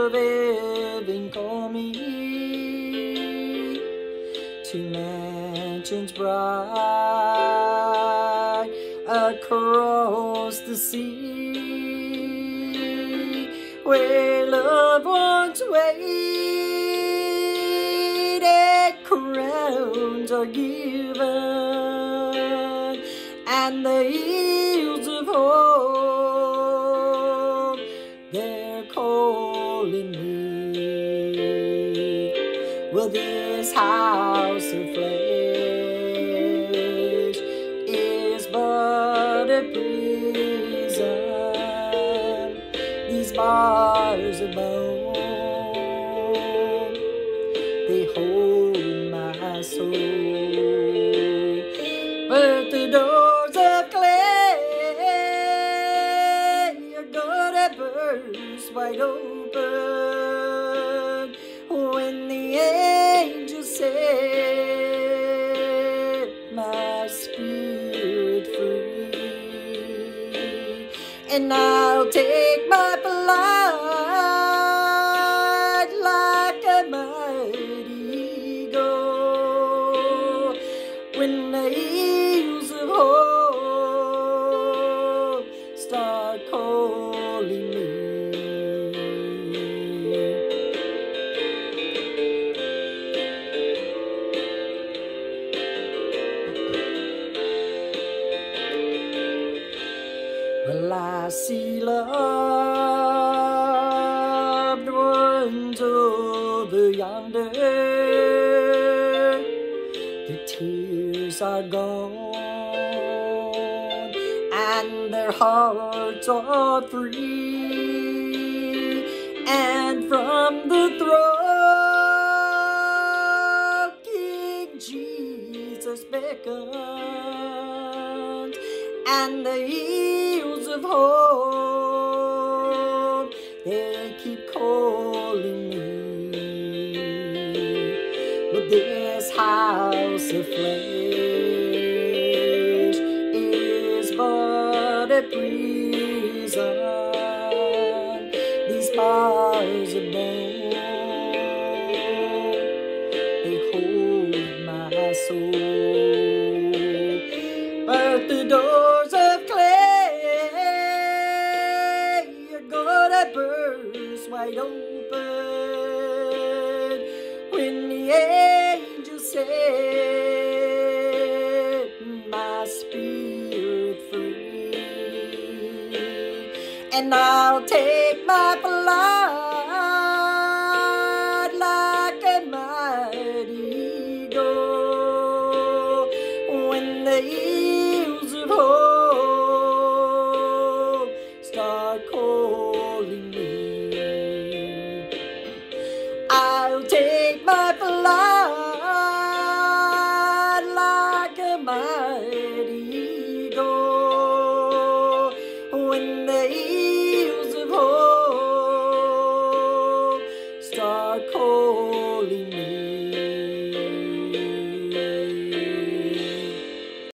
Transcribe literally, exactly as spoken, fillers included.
of heaven call me to mansions bright across the sea, where loved ones wait and crowns are given, and the hills of hope, they're calling me. Well, this house of flesh is but a prison, these bars of bone, they hold my soul, but the doors of clay are gonna burst wide open when the angels set my spirit free, and I'll take my flight like a mighty eagle when the hills of hope start calling me. Well, I see loved ones over yonder, the tears are gone and their hearts are free, and from the throne King Jesus beckons, and the hills of hope, they keep calling me. But this house of flesh is but a prison, these bars of bone, they hold my soul, but the doors of clay are gonna burst wide open when the angels set my spirit free, and I'll take my flight like a mighty eagle when the hills of hope start calling me.